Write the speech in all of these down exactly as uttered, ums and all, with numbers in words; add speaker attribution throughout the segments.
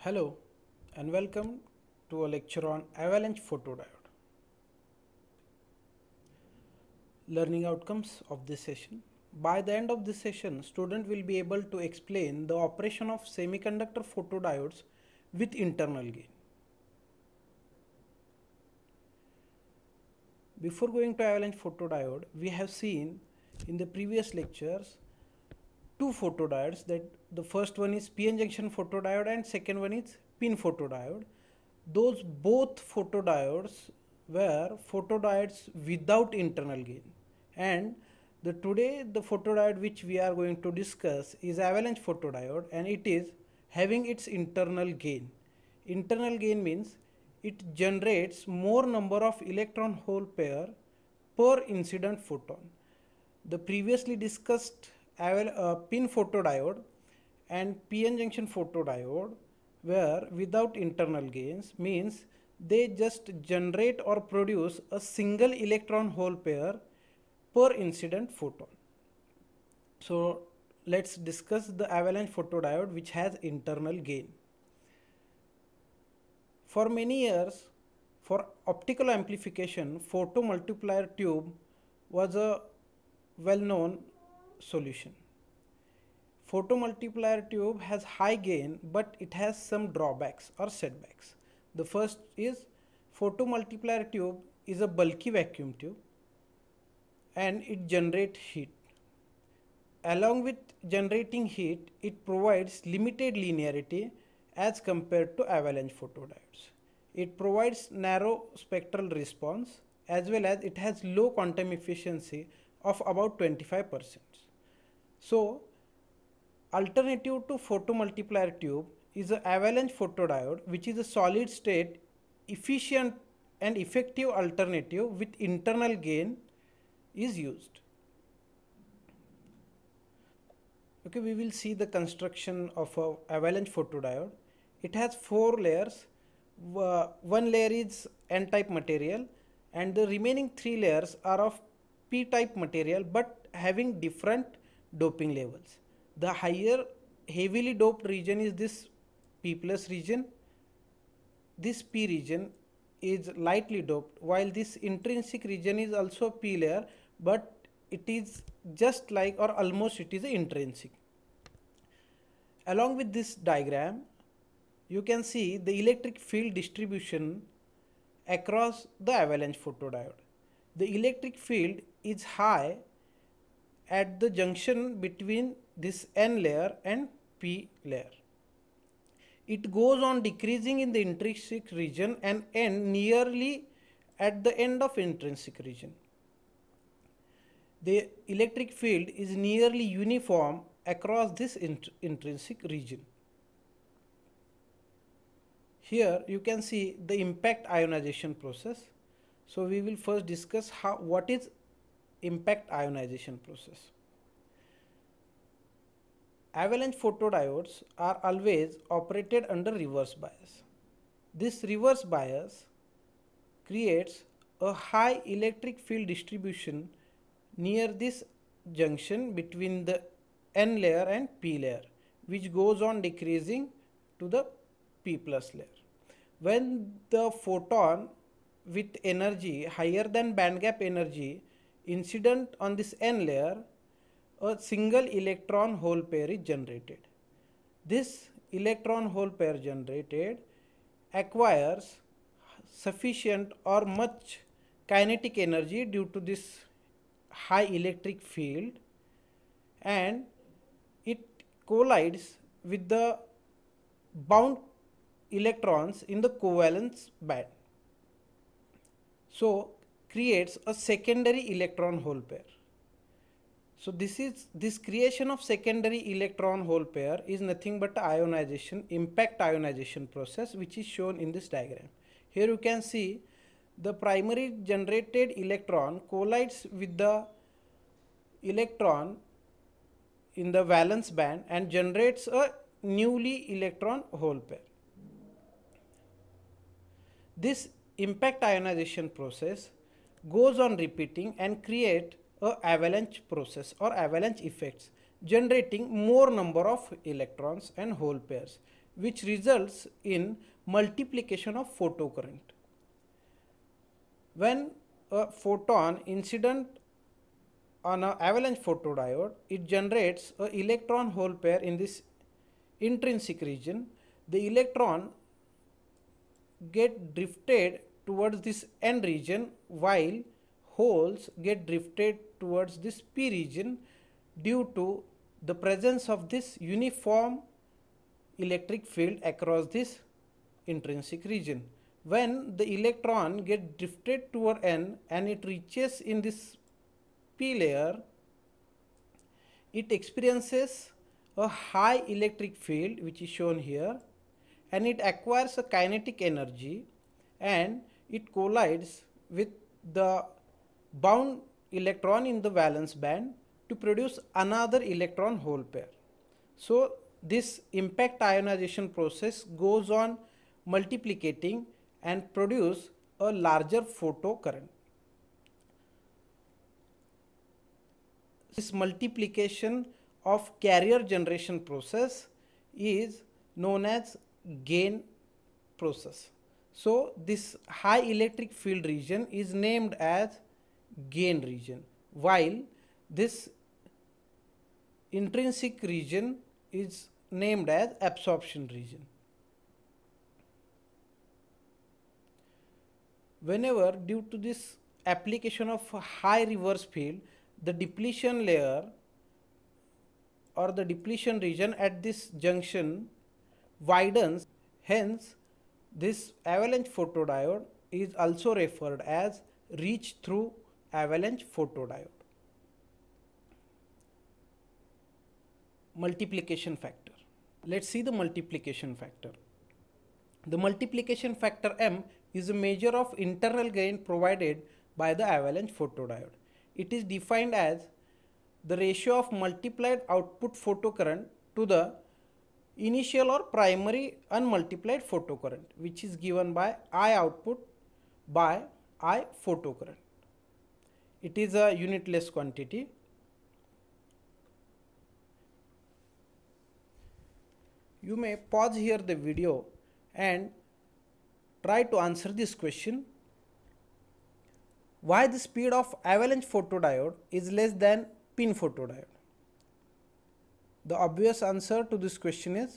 Speaker 1: Hello and welcome to a lecture on avalanche photodiode. Learning outcomes of this session. By the end of this session, student will be able to explain the operation of semiconductor photodiodes with internal gain. Before going to avalanche photodiode, we have seen in the previous lectures two photodiodes, that the first one is p n junction photodiode and second one is pin photodiode. Those both photodiodes were photodiodes without internal gain, and the today the photodiode which we are going to discuss is avalanche photodiode, and it is having its internal gain. Internal gain means it generates more number of electron hole pair per incident photon. The previously discussed uh, pin photodiode and p n junction photodiode were without internal gains, means they just generate or produce a single electron hole pair per incident photon. So let's discuss the avalanche photodiode which has internal gain. For many years, for optical amplification, photomultiplier tube was a well-known solution. Photomultiplier tube has high gain, but it has some drawbacks or setbacks. The first is photomultiplier tube is a bulky vacuum tube and it generates heat. Along with generating heat, it provides limited linearity as compared to avalanche photodiodes. It provides narrow spectral response as well as it has low quantum efficiency of about twenty-five percent. So, alternative to photomultiplier tube is an avalanche photodiode, which is a solid state efficient and effective alternative with internal gain is used. Okay, we will see the construction of a avalanche photodiode. It has four layers. Uh, one layer is N-type material and the remaining three layers are of P-type material but having different doping levels. The higher heavily doped region is this P plus region. This P region is lightly doped, while this intrinsic region is also P layer, but it is just like or almost it is a intrinsic. Along with this diagram, you can see the electric field distribution across the avalanche photodiode. The electric field is high at the junction between this N layer and P layer. It goes on decreasing in the intrinsic region and end nearly at the end of intrinsic region. The electric field is nearly uniform across this int intrinsic region. Here you can see the impact ionization process. So we will first discuss how what is impact ionization process. Avalanche photodiodes are always operated under reverse bias. This reverse bias creates a high electric field distribution near this junction between the N layer and P layer, which goes on decreasing to the P plus layer. When the photon with energy higher than bandgap energy incident on this N layer, a single electron hole pair is generated. This electron hole pair generated acquires sufficient or much kinetic energy due to this high electric field, and it collides with the bound electrons in the covalence band. So creates a secondary electron hole pair. So this is this creation of secondary electron hole pair is nothing but ionization, impact ionization process, which is shown in this diagram. Here you can see the primary generated electron collides with the electron in the valence band and generates a newly electron hole pair. This impact ionization process goes on repeating and create a avalanche process or avalanche effects, generating more number of electrons and hole pairs. which results in multiplication of photocurrent. When a photon incident on an avalanche photodiode, it generates an electron hole pair in this intrinsic region. The electron get drifted towards this N region while holes get drifted towards this P region due to the presence of this uniform electric field across this intrinsic region. When the electron gets drifted toward N and it reaches in this P layer, it experiences a high electric field which is shown here, and it acquires a kinetic energy and it collides with the bound electron in the valence band to produce another electron hole pair. So this impact ionization process goes on multiplicating and produce a larger photocurrent. This multiplication of carrier generation process is known as gain process. So this high electric field region is named as gain region, while this intrinsic region is named as absorption region. Whenever, due to this application of high reverse field, the depletion layer or the depletion region at this junction widens, hence this avalanche photodiode is also referred as reach through avalanche photodiode. Multiplication factor. Let's see the multiplication factor. The multiplication factor M is a measure of internal gain provided by the avalanche photodiode. It is defined as the ratio of multiplied output photocurrent to the initial or primary unmultiplied photocurrent, which is given by I output by I photocurrent. It is a unitless quantity. You may pause here the video and try to answer this question. Why the speed of avalanche photodiode is less than pin photodiode? The obvious answer to this question is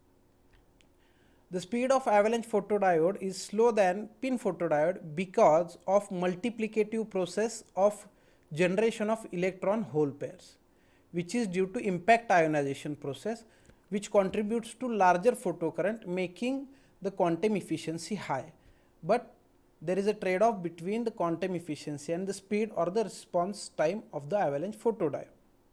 Speaker 1: the speed of avalanche photodiode is slower than pin photodiode because of multiplicative process of generation of electron hole pairs, which is due to impact ionization process, which contributes to larger photocurrent, making the quantum efficiency high. But there is a trade-off between the quantum efficiency and the speed or the response time of the avalanche photodiode.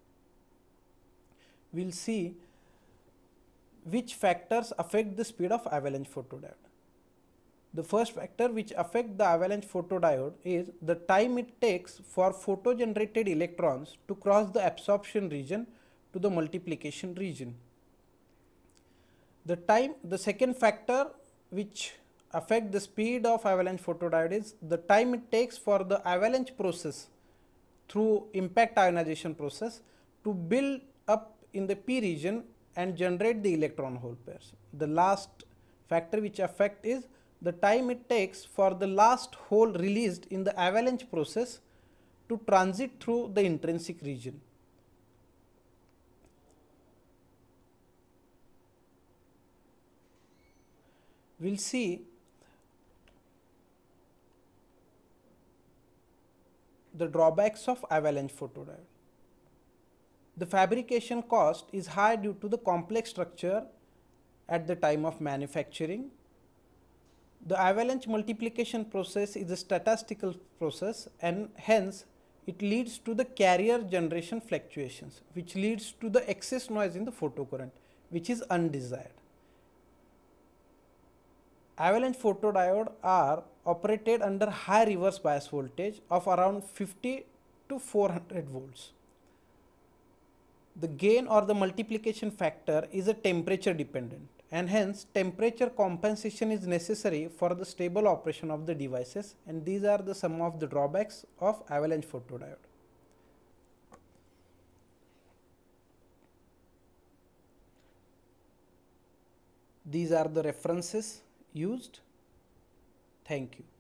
Speaker 1: We will see which factors affect the speed of avalanche photodiode. The first factor which affects the avalanche photodiode is the time it takes for photo-generated electrons to cross the absorption region to the multiplication region. The time, the second factor which affect the speed of avalanche photodiode is the time it takes for the avalanche process through impact ionization process to build up in the P region and generate the electron hole pairs. The last factor which affect is the time it takes for the last hole released in the avalanche process to transit through the intrinsic region. We will see the drawbacks of avalanche photodiode. The fabrication cost is high due to the complex structure at the time of manufacturing. The avalanche multiplication process is a statistical process, and hence it leads to the carrier generation fluctuations, which leads to the excess noise in the photocurrent, which is undesired. Avalanche photodiode are operated under high reverse bias voltage of around fifty to four hundred volts. The gain or the multiplication factor is a temperature dependent, and hence temperature compensation is necessary for the stable operation of the devices, and these are the some of the drawbacks of avalanche photodiode. These are the references used. Thank you.